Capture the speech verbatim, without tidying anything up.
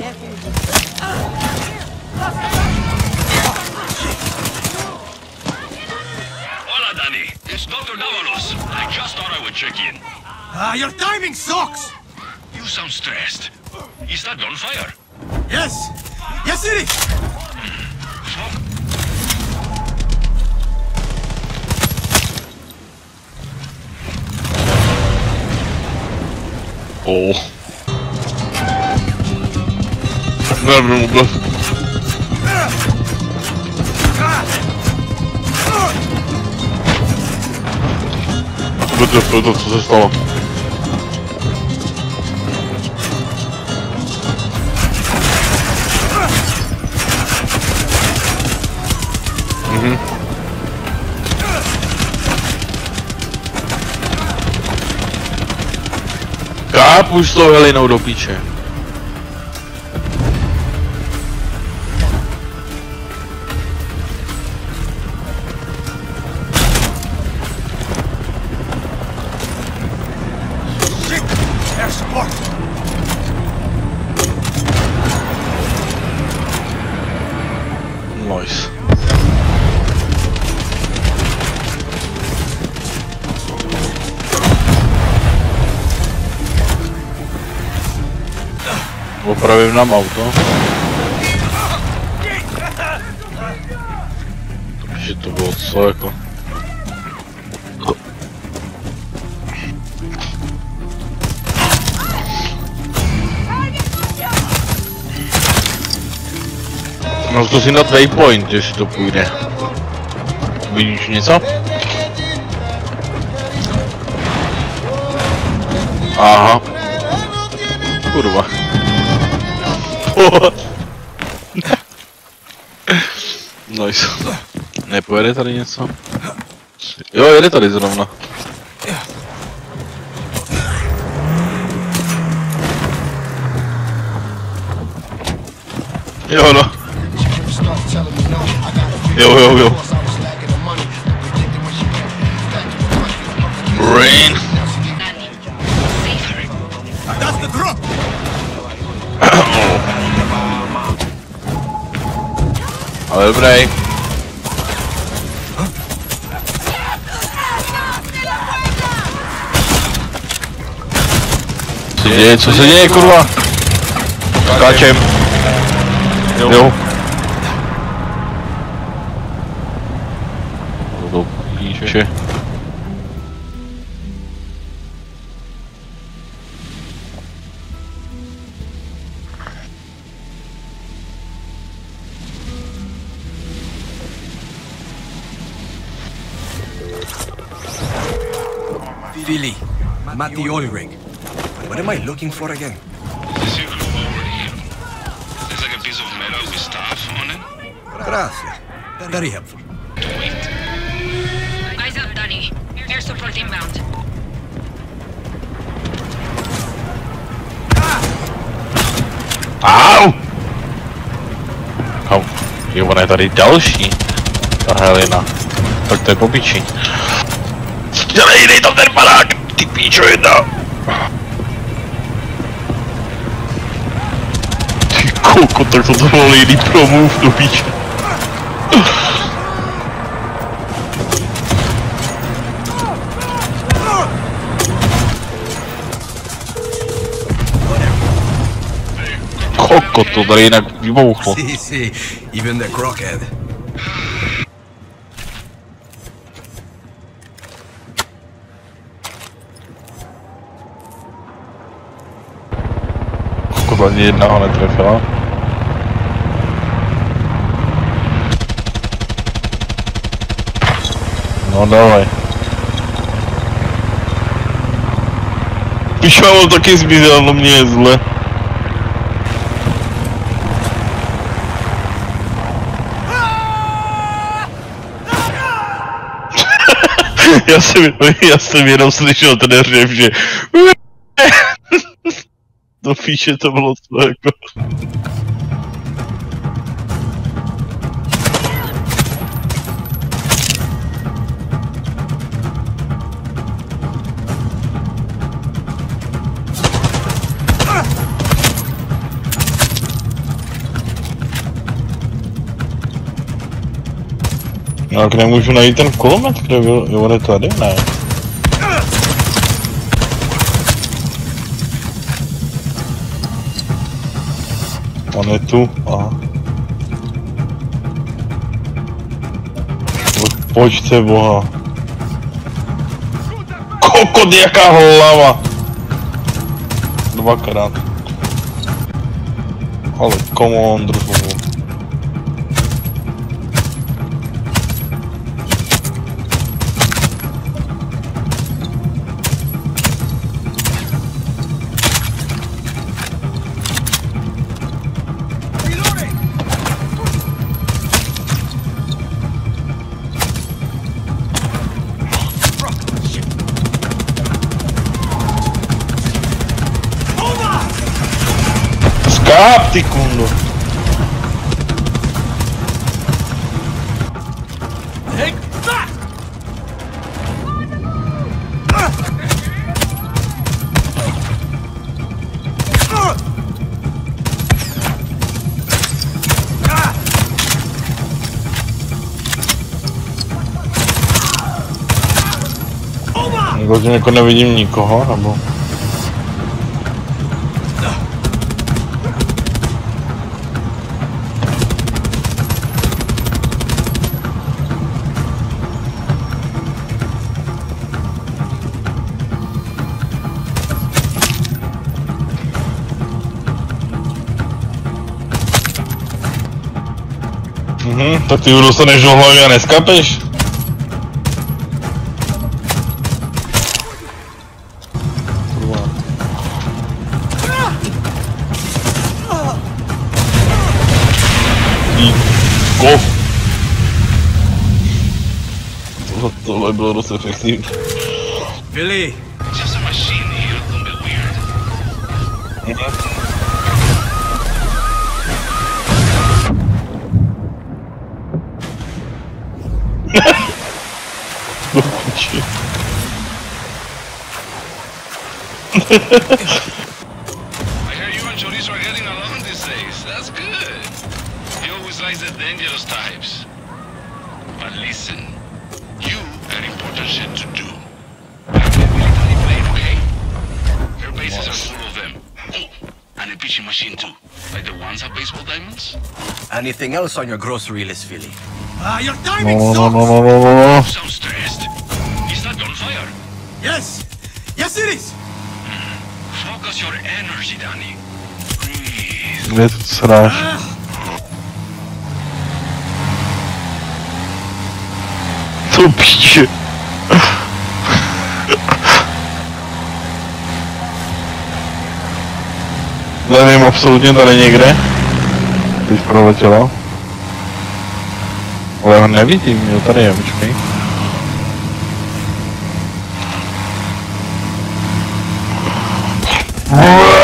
Hola, Danny. It's Doctor Davalos. I just thought I would check in. Ah, uh, your timing sucks! You sound stressed. Is that gunfire? Yes! Yes, it is! Fuck. Oh. Nerede bu? Wytrę, to co się stało. Mhm. Kapuš to Helinou do píče. Nice. Opravím nám auto. Takže to bylo co jako... No zkusím dát waypoint, jestli to půjde. Vidíš něco? Aha. Kurva. Nice. Nepojede tady něco? Jo, jede tady zrovna. Jo no. Jo jo jo. Rain. That's the drop! Ale dobrý. Co se děje, co se děje, kurva? Skáčem. Jo. Jo. Do píče. Philly, Matty Ulrich. What am I looking for again? This igloo over here. There's like a piece of metal with stuff on it. Gracias. Very helpful. Wait. Eyes up, Danny. Air support inbound. Au! Au. Jo, ona je tady další. Ta Helena. Tak to je popičí. Dělej, dej tam ten panák! Ty píčo jedna! Ty koko, tak to to bylo jiný promluv do píče. Koko, to tady jinak vybouchlo. Sí, sí. Even the crockhead. Ani jedna ho netrefila. No dávaj. Pišo, on taky zmizel, no mě je zle. já, jsem, já jsem jenom slyšel ten hřev, že... Do píče to bylo to jako... No, jak nemůžu najít ten kulomet, kde byl, jo, on je tady, ne. On je tu, aha. Pojď se boha. Kokot, jaká hlava! Dvakrát. Ale come on, druhu. Scapti, cundo! Take that! Vlastně jako nevidím nikoho, nebo... Mhm, tak ty ho dostaneš do hlavy a neskapeš? Kov! Tohle, tohle bylo dost efektivní. Billy! It's just a machine here, don't be weird. Do piči. I hear you and Chorizo are getting along these days. That's good. He always likes the dangerous types. But listen, you got important shit to do. Have a military plane, okay? Your bases are full of them. Oh, and a pitching machine too. Like the ones at Baseball Diamonds? Anything else on your grocery list, Billy? Ah, your timing No, no, sucks! no, no, no, no, no. Sounds stressed. Is that gunfire? Yes! Yes, it is! Focus your energy, Danny. Breathe. Kde tu sráš? To píče. Nevím, absolutně tady někde. Teď proletěla. Ale ho nevidím, jo, tady je, počkej. Wow.